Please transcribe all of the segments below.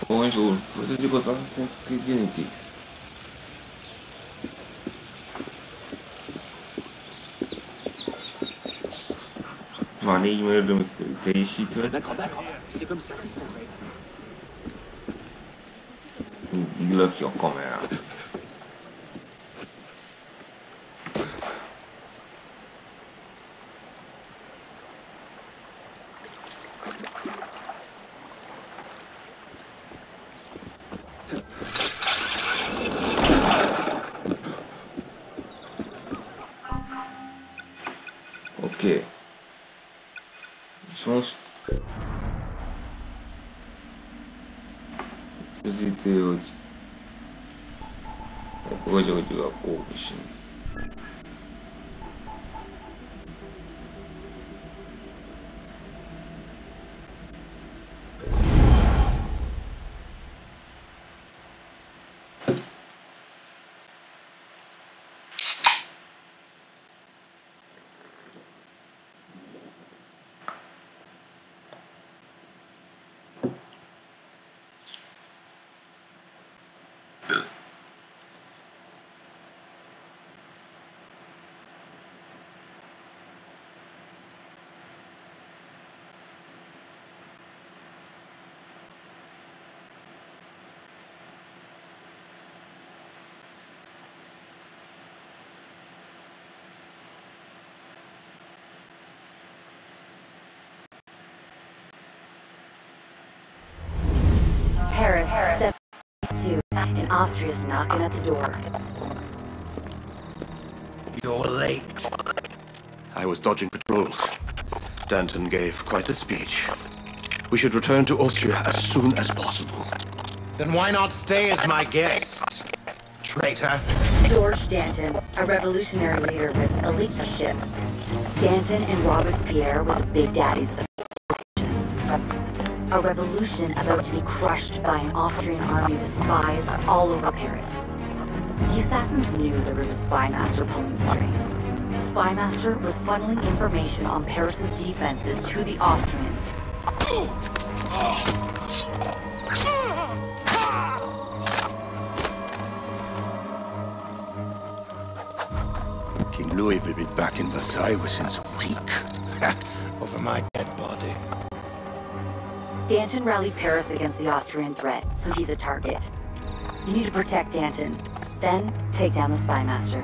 Bonjour, potete cosa Assassin's Creed Unity? Ma négy murder mystery teljesítve. D'accord, d'accord. C'est comme ça qu'ils sont faits. Mindig lökj a kamerát. Oké. És most az idő, hogy elfogadjuk a kókusin. Paris, 72, and Austria's knocking at the door. You're late. I was dodging patrols. Danton gave quite a speech. We should return to Austria as soon as possible. Then why not stay as my guest, traitor? George Danton, a revolutionary leader with a leaky ship. Danton and Robespierre were the big daddies of the revolution. A revolution about to be crushed by an Austrian army of spies all over Paris. The assassins knew there was a spy master pulling the strings. The spy master was funneling information on Paris's defenses to the Austrians. King Louis will be back in Versailles within a week. Over my dead body. Danton rallied Paris against the Austrian threat, so he's a target. You need to protect Danton, then take down the spy master.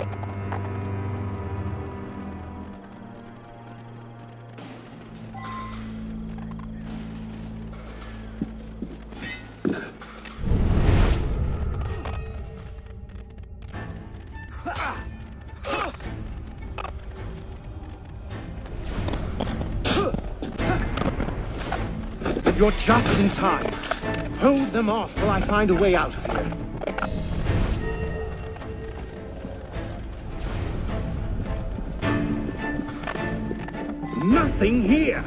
You're just in time. Hold them off while I find a way out of here. Nothing here!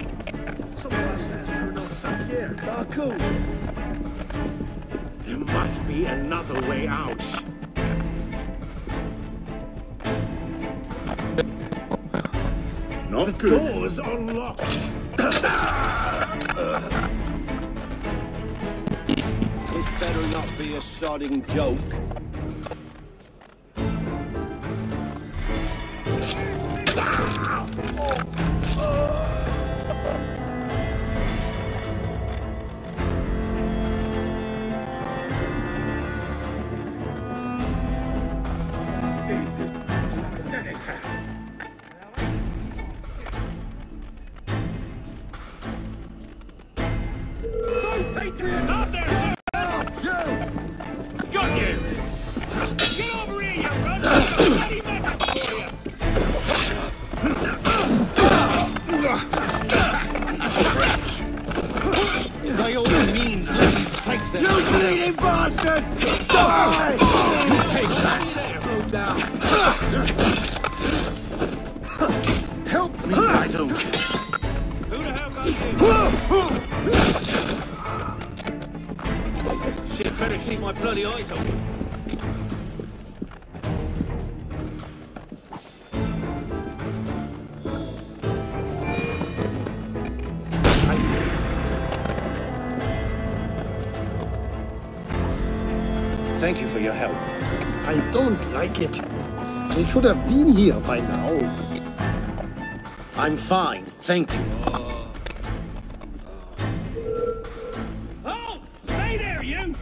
There must be another way out. Not good. The doors are locked. This better not be a sodding joke. Thank you for your help. I don't like it. They should have been here by now. I'm fine, thank you. Oh! Stay there, you!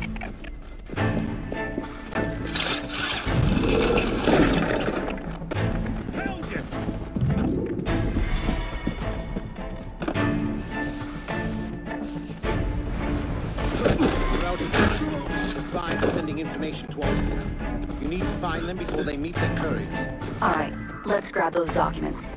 Found you! Fine, sending information to all of you. You need to find them before they meet their couriers. All right, let's grab those documents.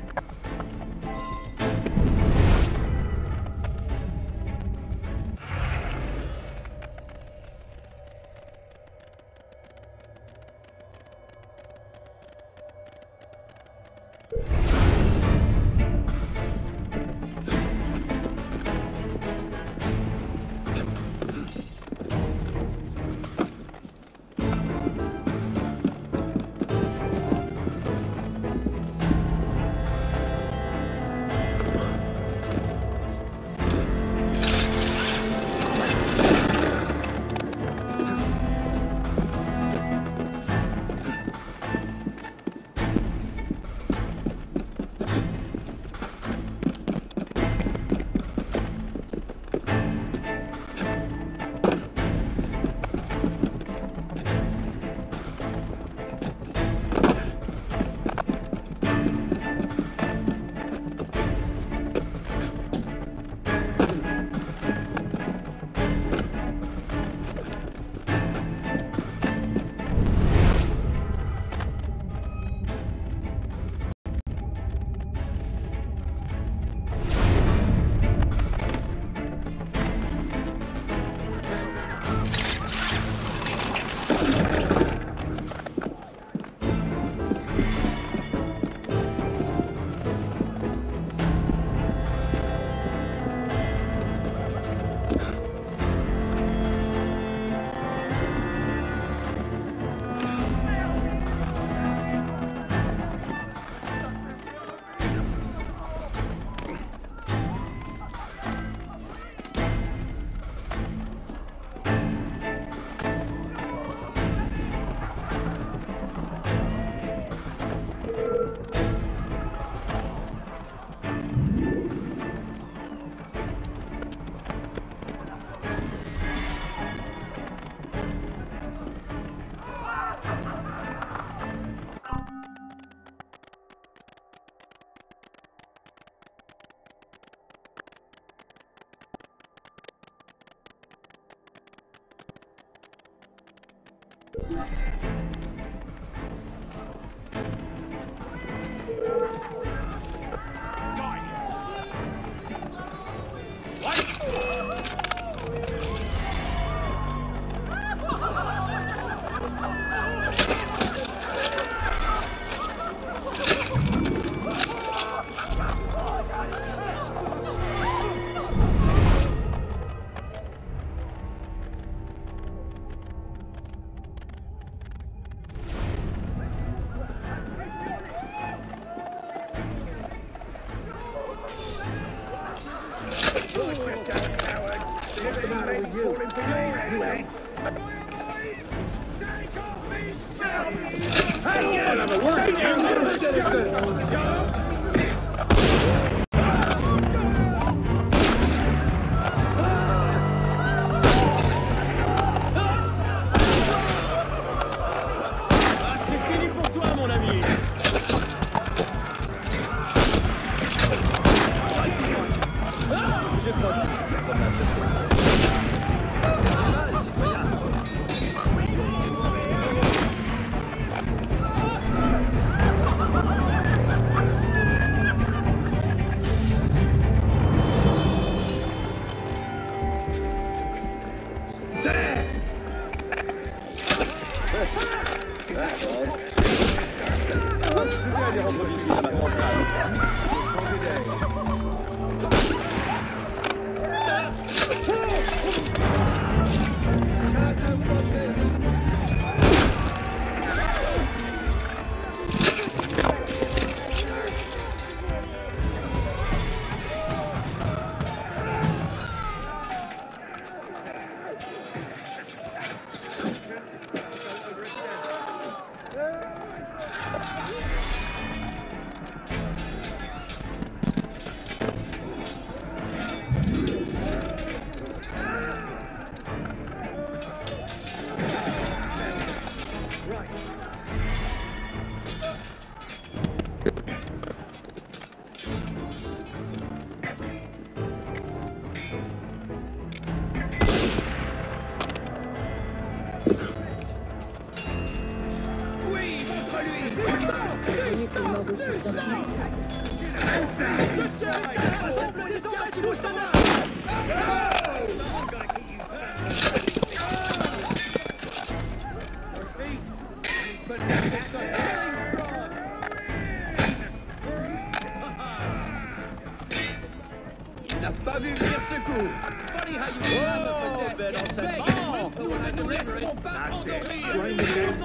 n'a pas vu venir ce coup. Funny how you oh, ben on s'est mort. Nous ne nous laisserons pas endormir.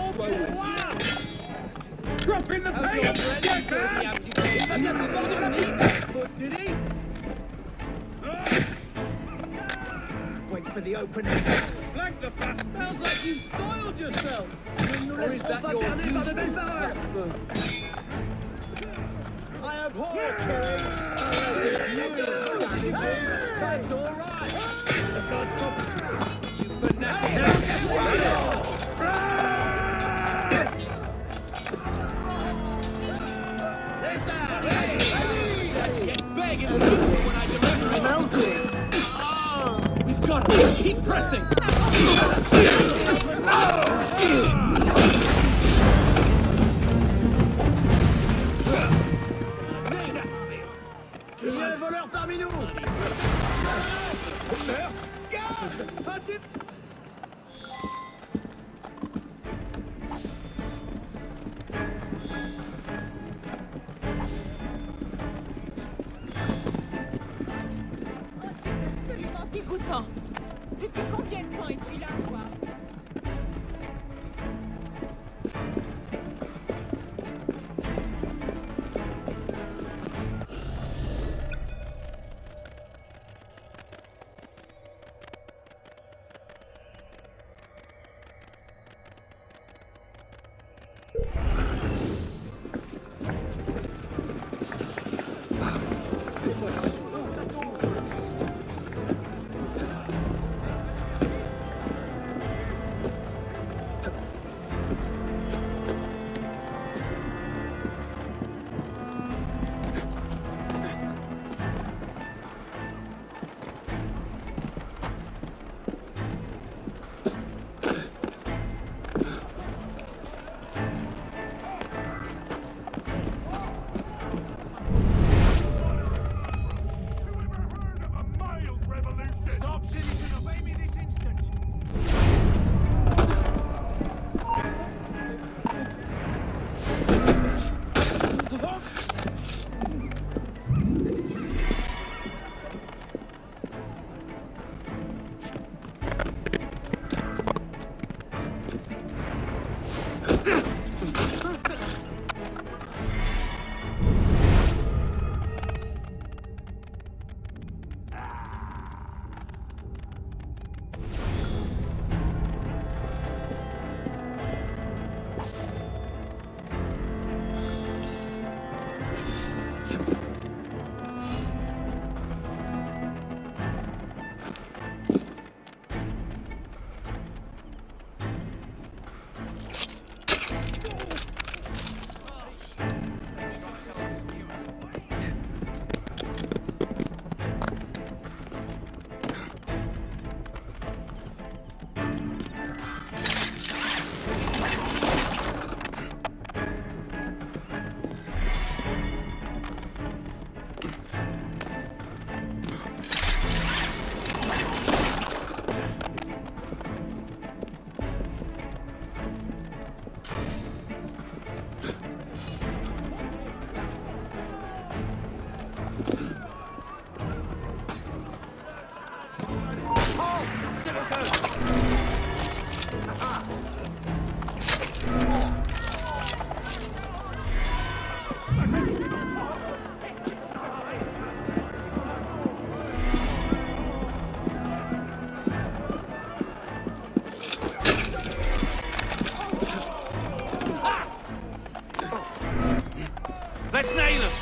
Drop in the paint! Get back! Il va bien t'abandonner la meat. Did he? Wait for the opening. Flank the bastard! Smells like you soiled yourself. Or is that your usual I abhor killing. That's all right. Let's go and stop it. You fanatic. Get begging when I deliver it. Melted. We've got to keep pressing. Il y a un voleur parmi nous. Absolument dégoûtant. Depuis combien de temps es-tu là, toi? Let's nail him!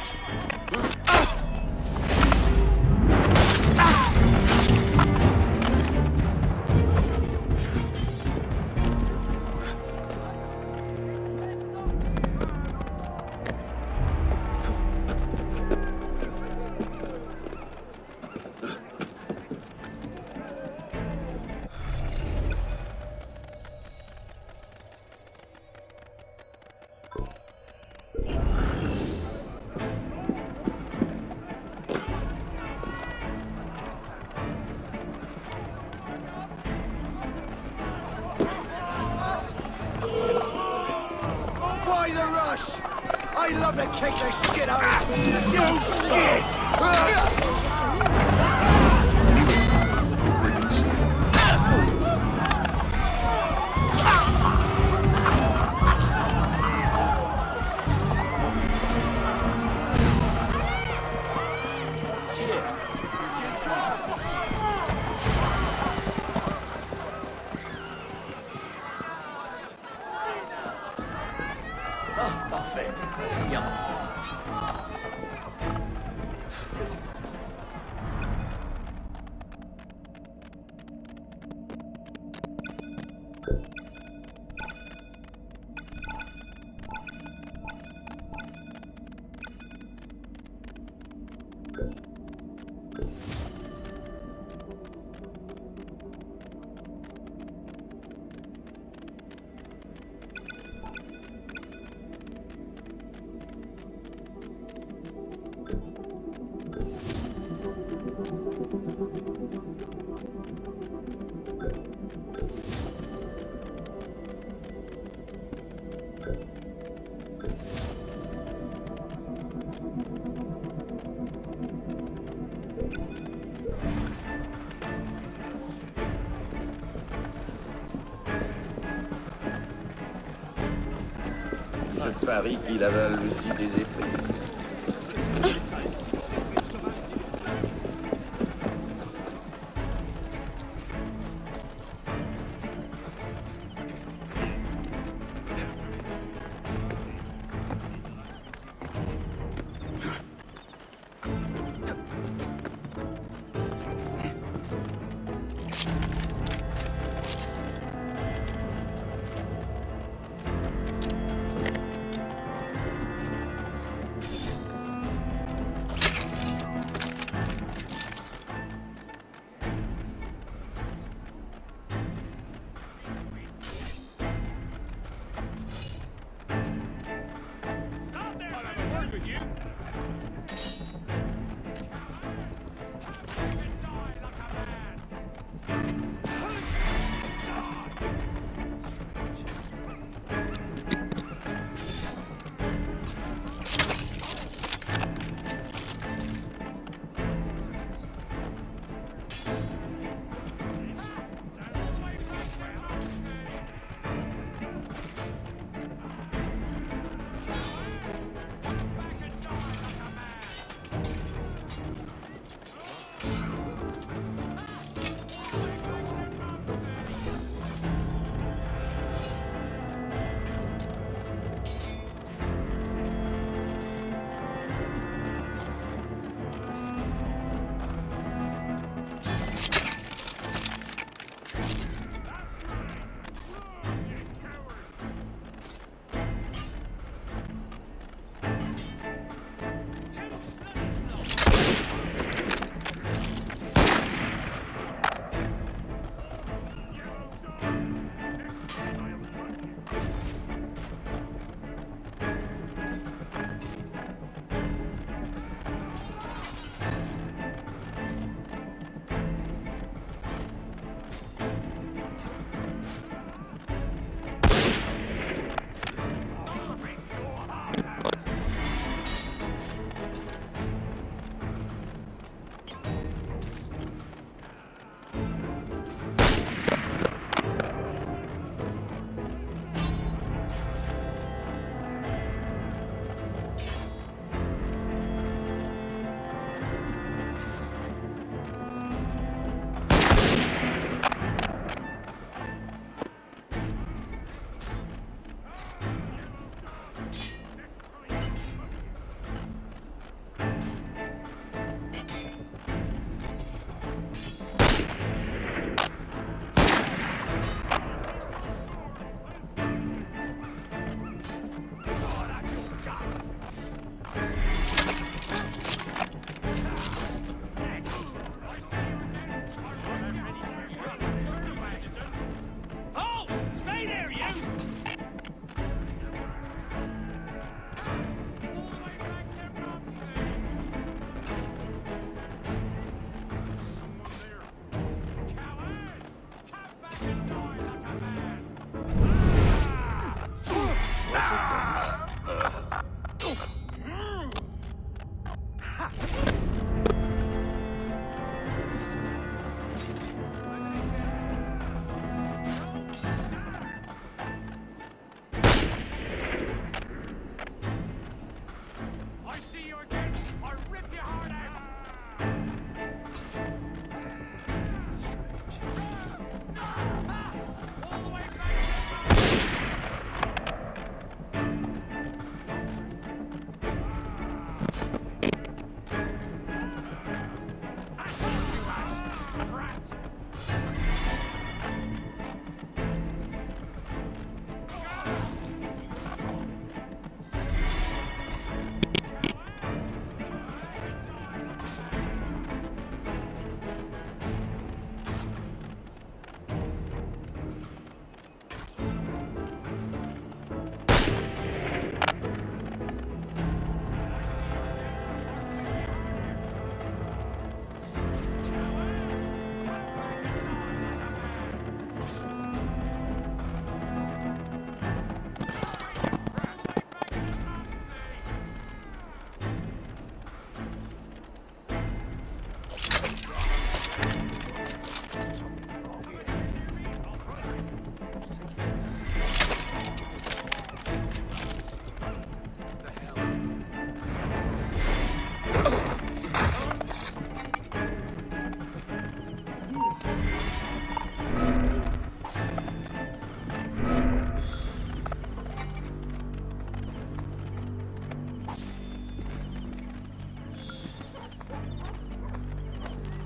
Why the rush? I love to kick the shit out of you. You shit! Ah, parfait. Bien. Je parie qu'il avale aussi des épées.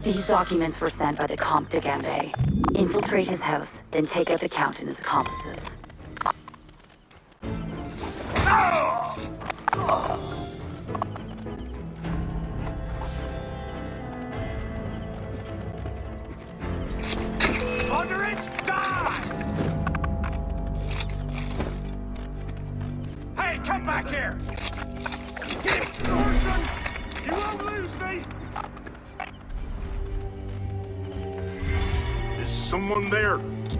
These documents were sent by the Comte de Gambé. Infiltrate his house, then take out the Count and his accomplices. Under it! Die! Hey, come back here! Get him, Orson! You won't lose me! Is someone there?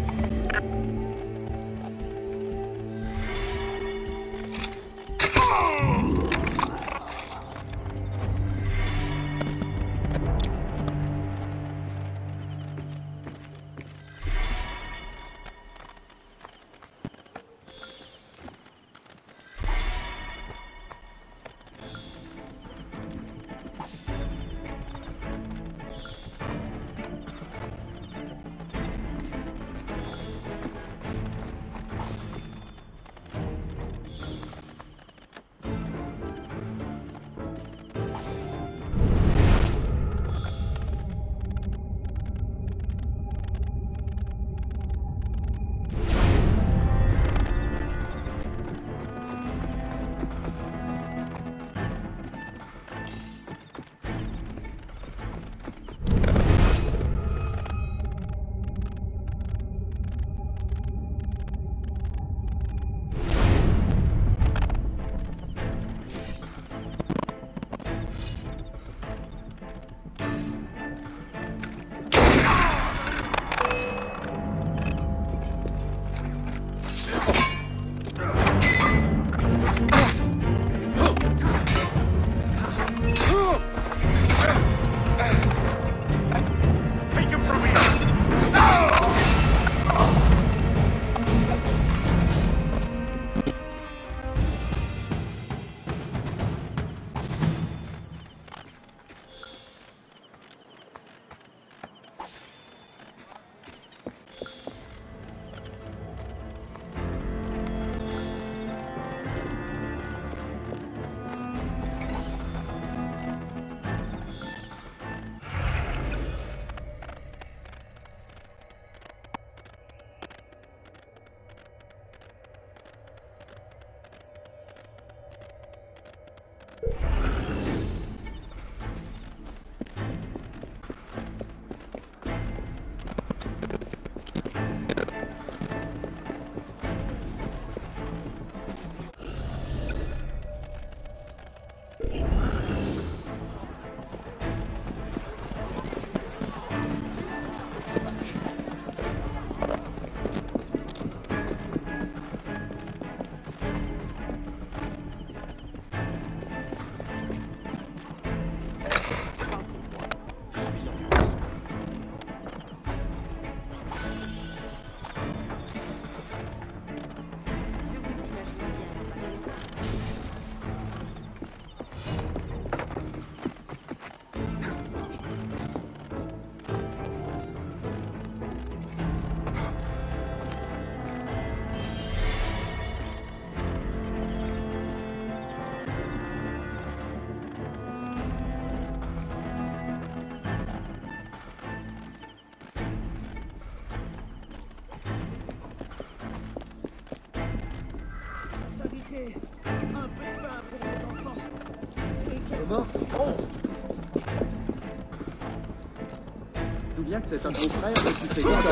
Je me souviens que c'est un beau-frère qui fait quoi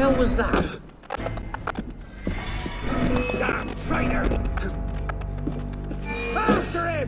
hell was that? Damn traitor! After him!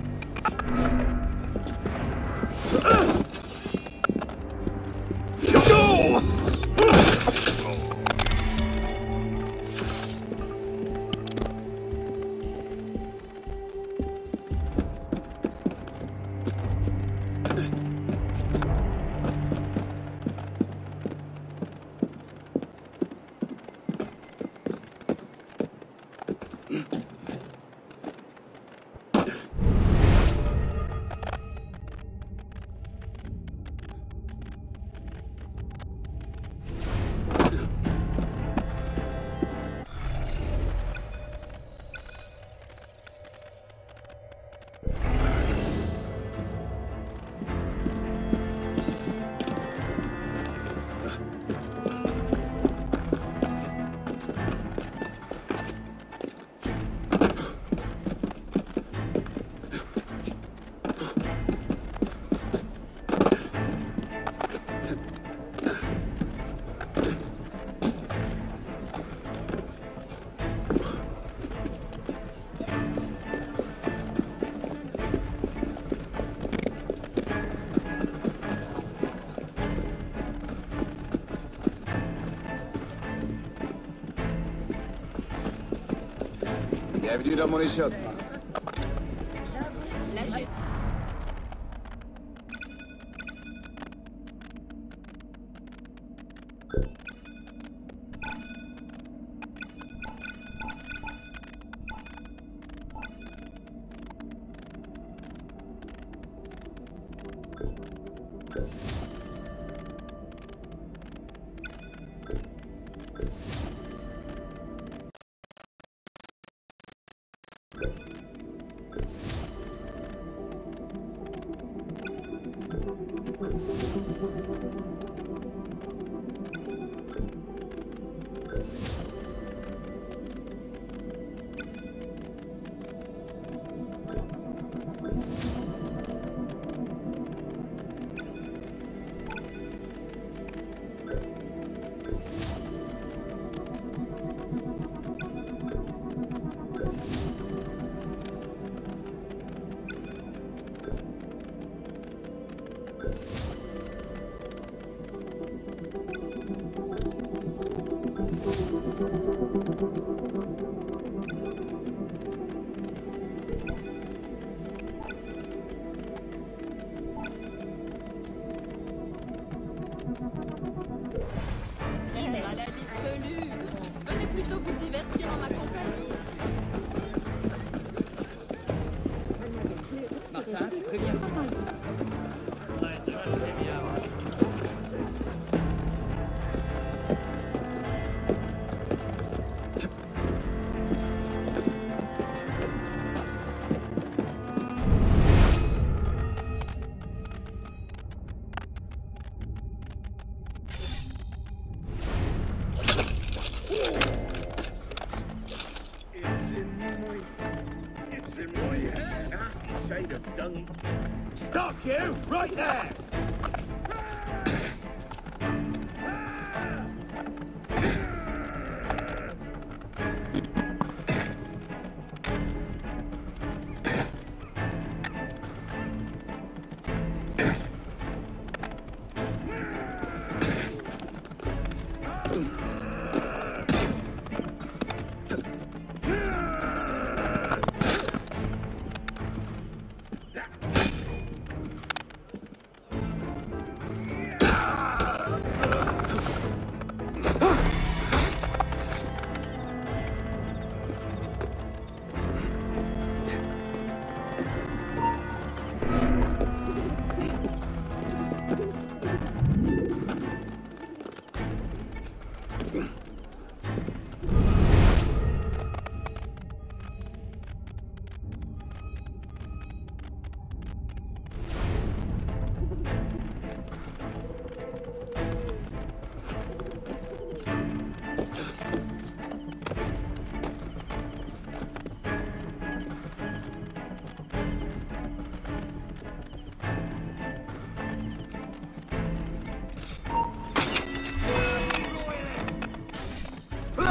Bienvenue dans mon échoppe. Lâchez. Il a la vie pelue. Venez plutôt vous divertir en ma compagnie. Martin, tu préviens Simon. It's in my hair. Nasty shade of dungy. Stop you! Right there!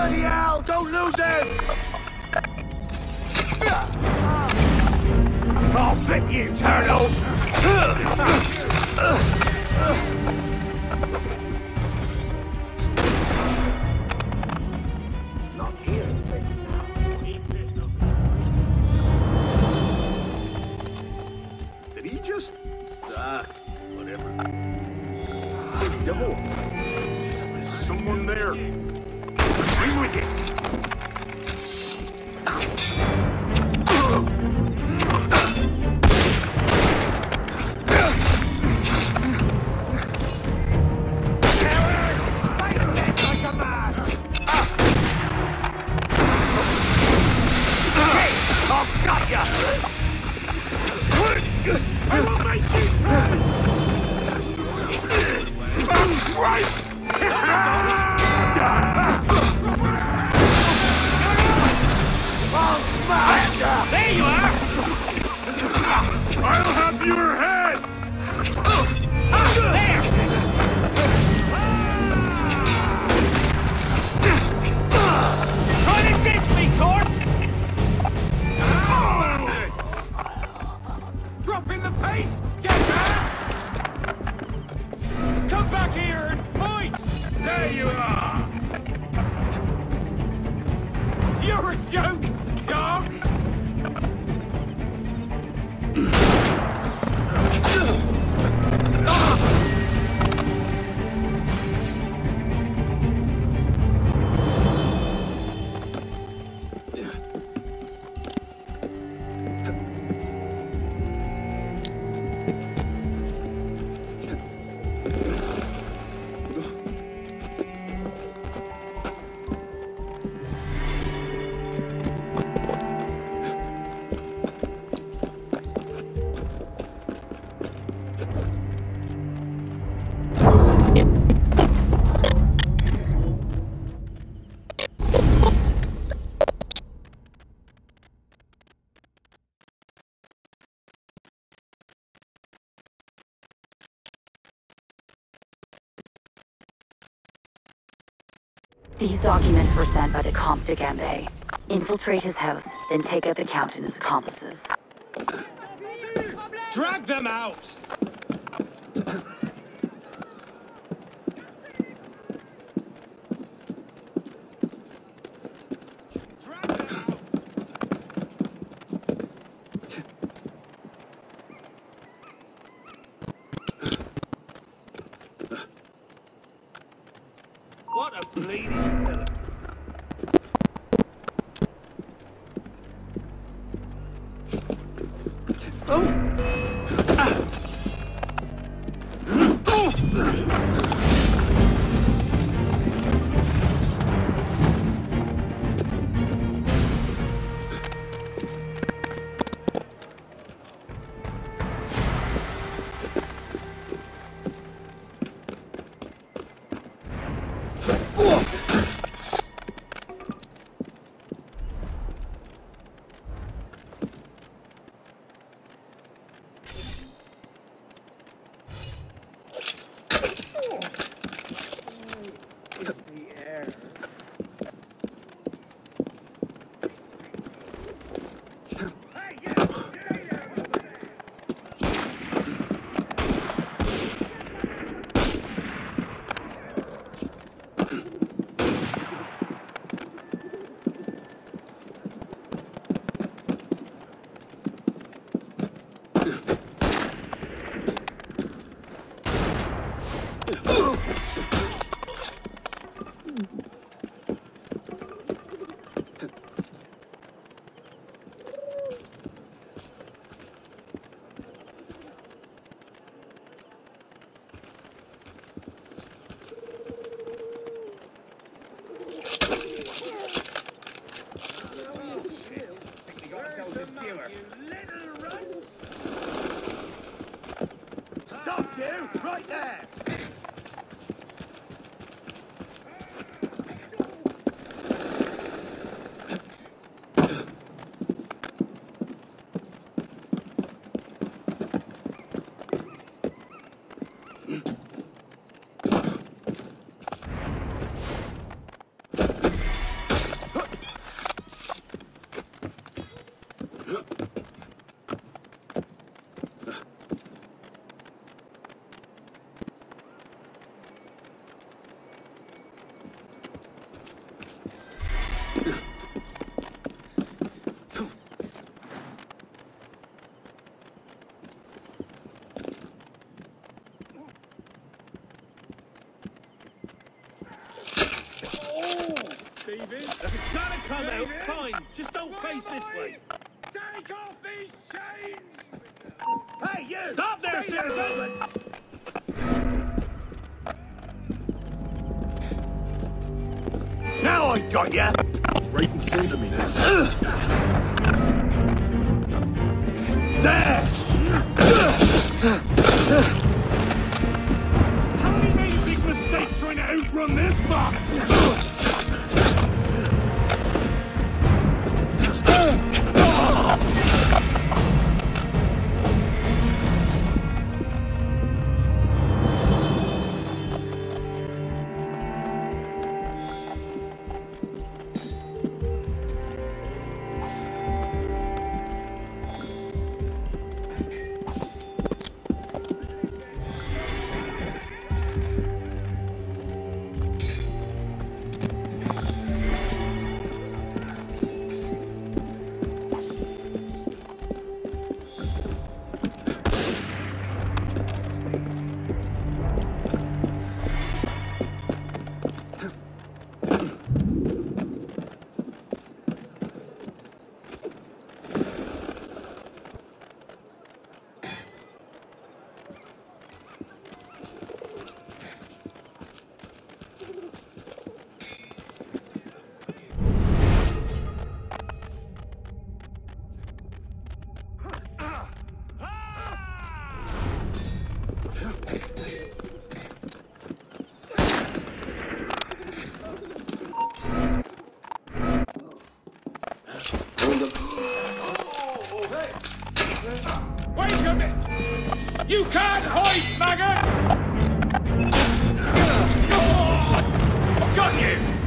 Bloody hell! Don't lose him! I'll flip you, turtle! Not here, things now. Did he just... whatever. Devil! There's someone there! I'm with you! I will make you pay! Right! I'll smash ya! There you are! I'll have your head! There! Try to ditch me, corpse! Dropping the pace! Get back! Come back here and fight! There you are! You're a joke, dog! These documents were sent by the Comte de Gambé. Infiltrate his house, then take out the Count and his accomplices. Drag them out! What a bleeding villain! Stop you! Right there! David. If it's trying to come out, fine. Just don't face this way. Take off these chains! Hey, you! Stop there, citizen! Now I got ya! It's right in front of me now. There! How many made a big mistake trying to outrun this fox? Wait a minute! You can't hide, maggot! I've got you!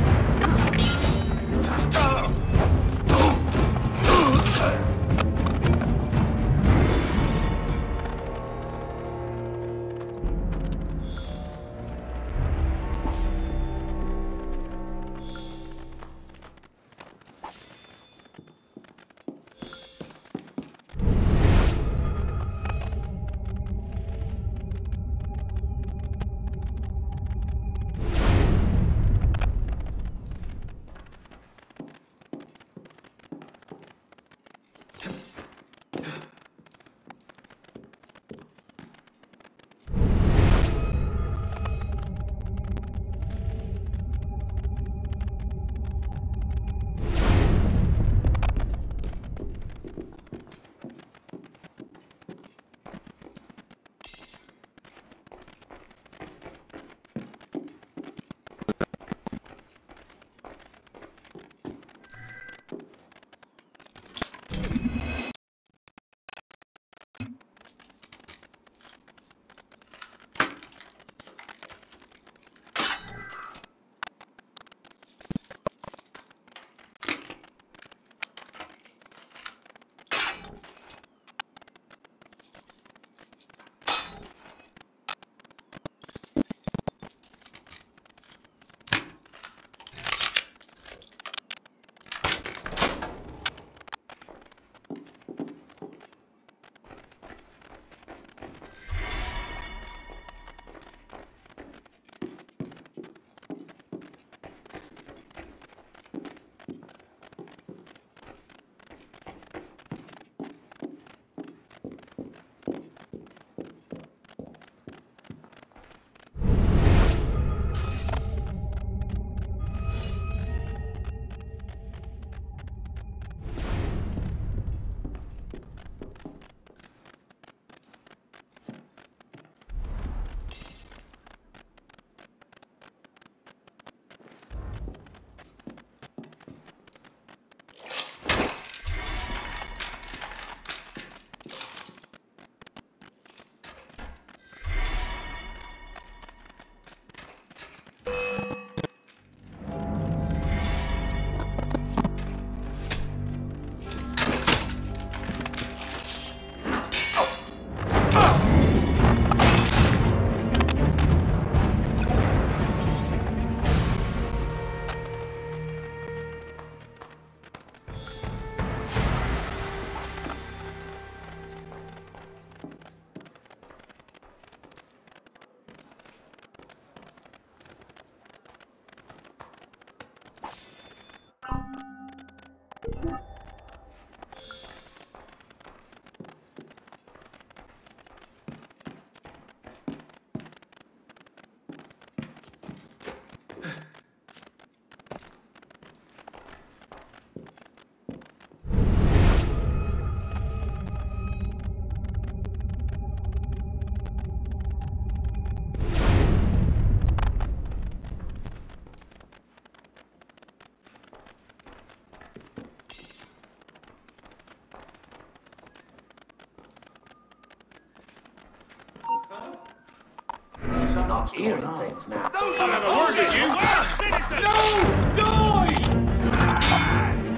hearing things now. Those are the words of you! Citizen! No! Die!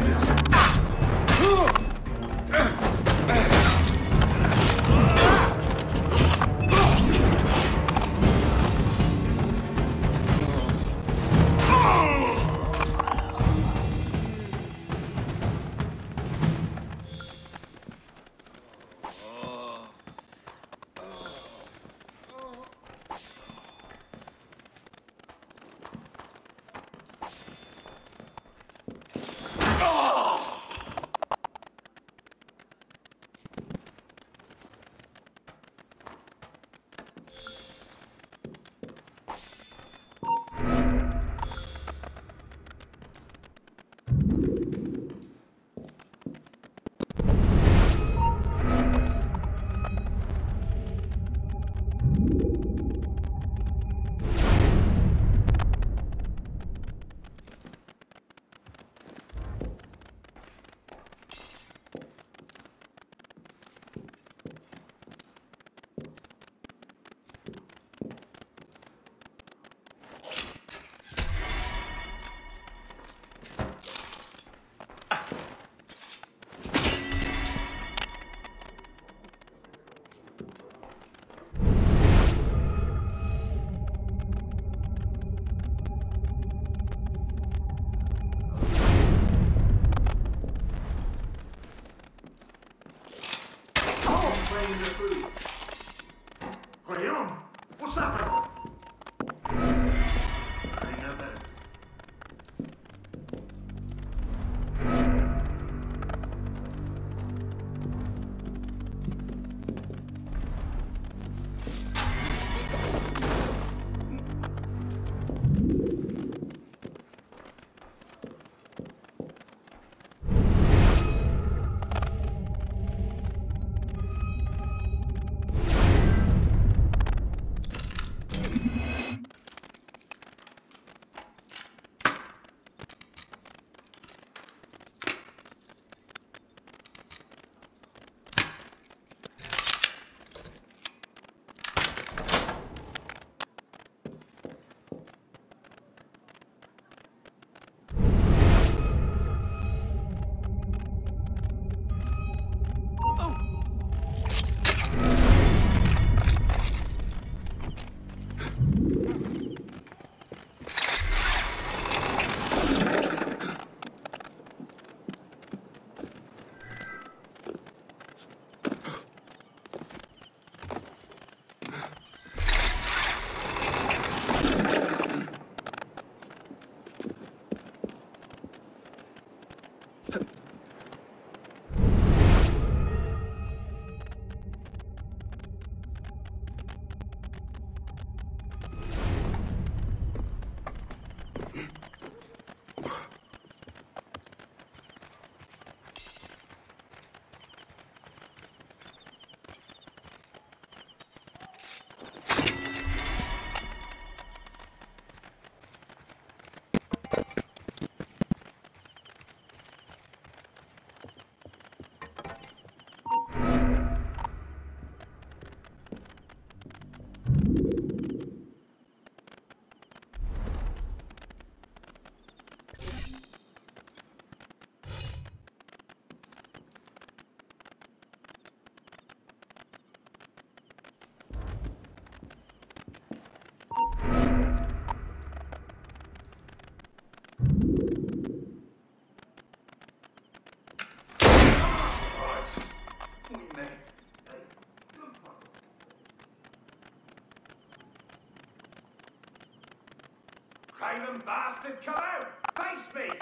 Graham, what's happening? I know that. Craven bastard, come out! Face me!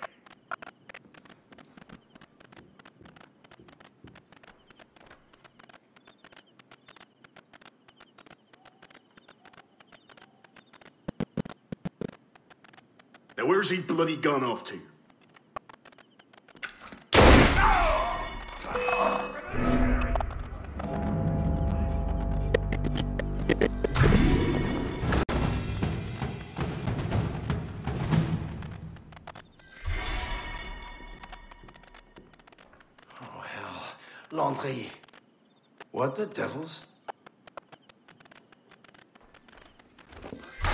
Now where's he bloody gone off to? Oh, hell. Landry. What the devils?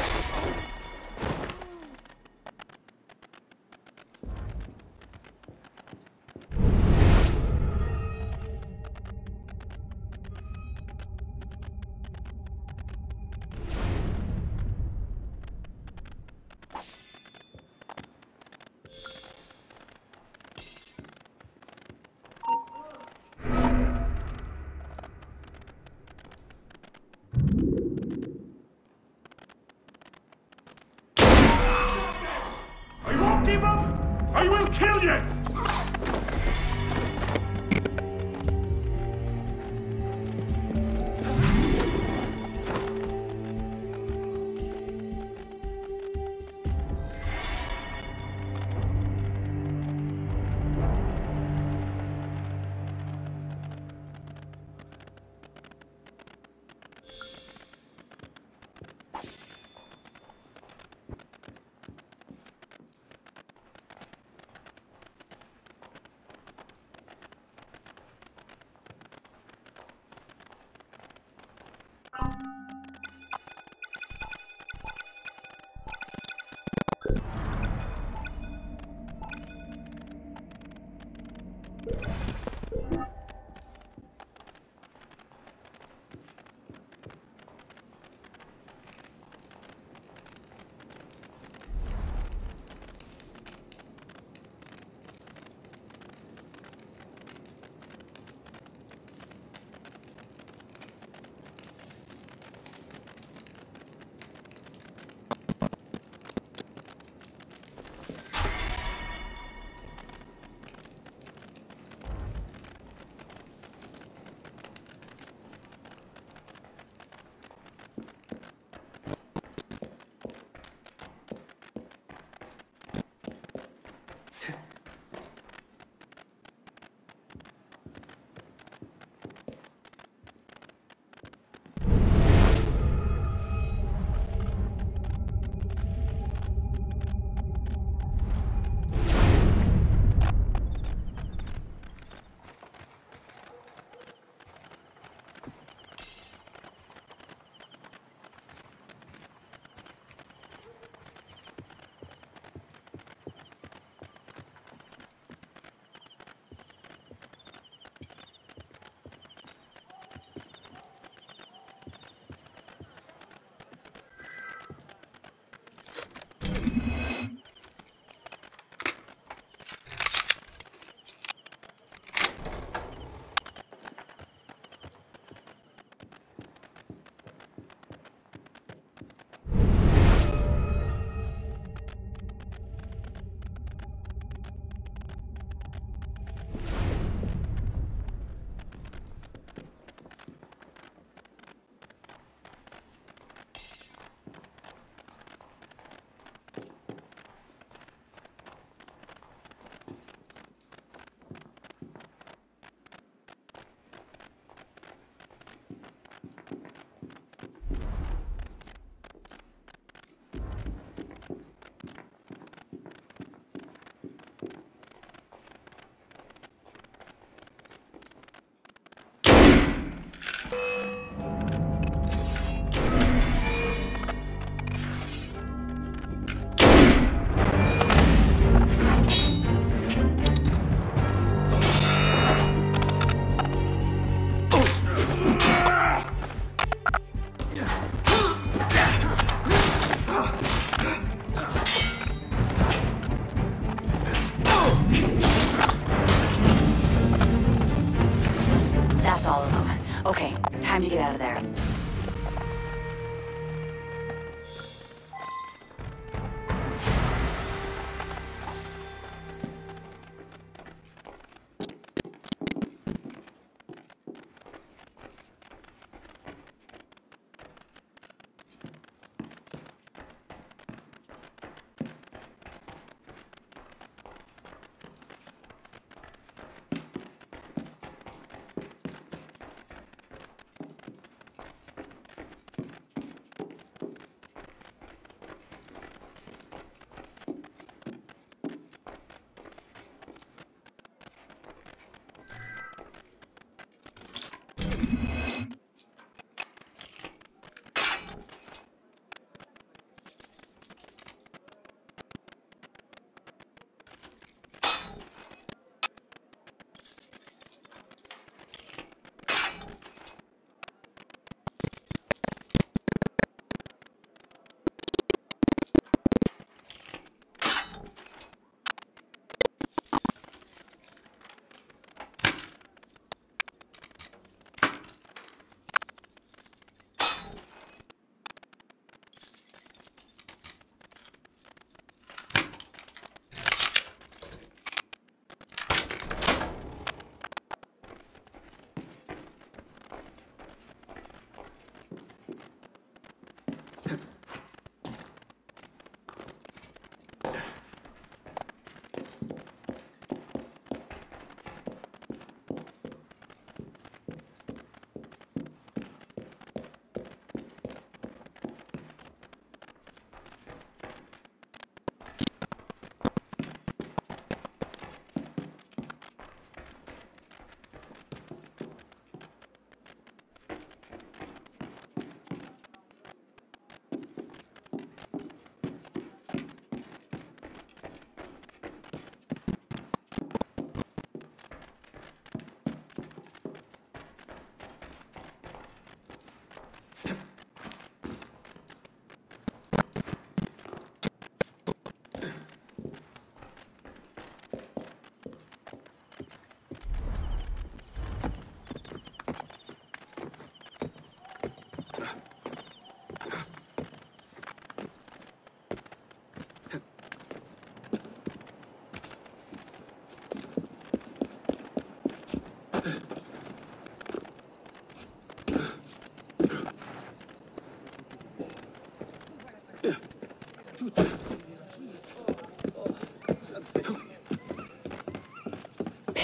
I will kill you! Okay, time to get out of there.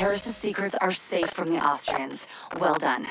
Parrish's secrets are safe from the Austrians. Well done.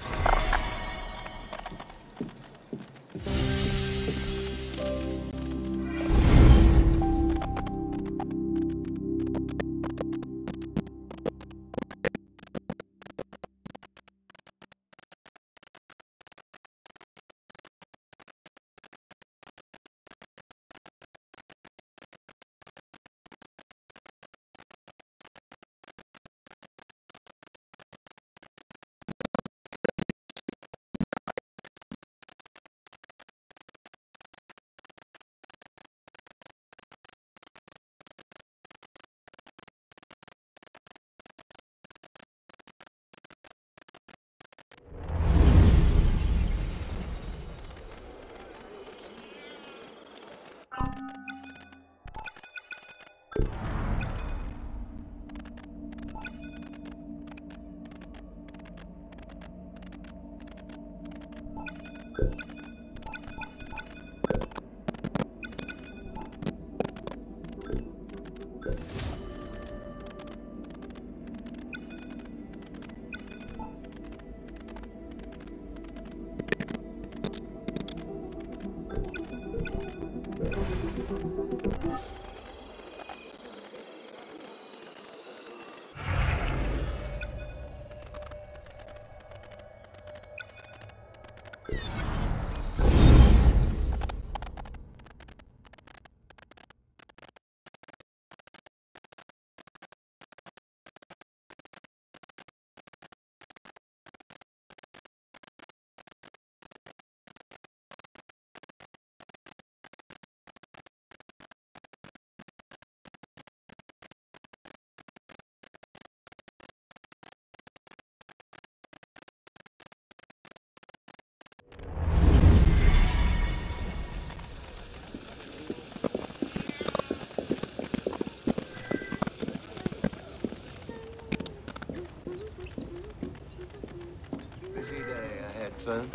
Busy day ahead, son.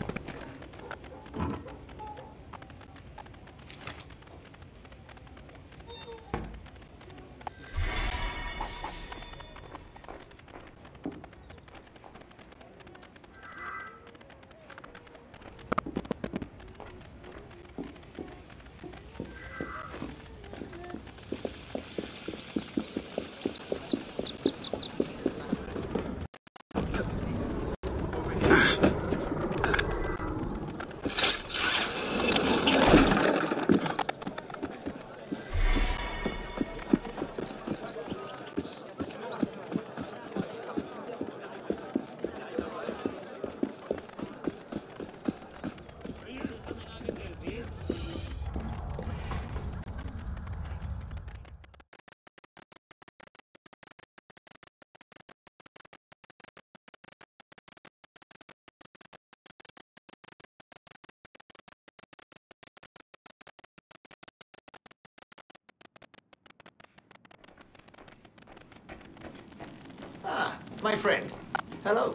Ah, my friend. Hello.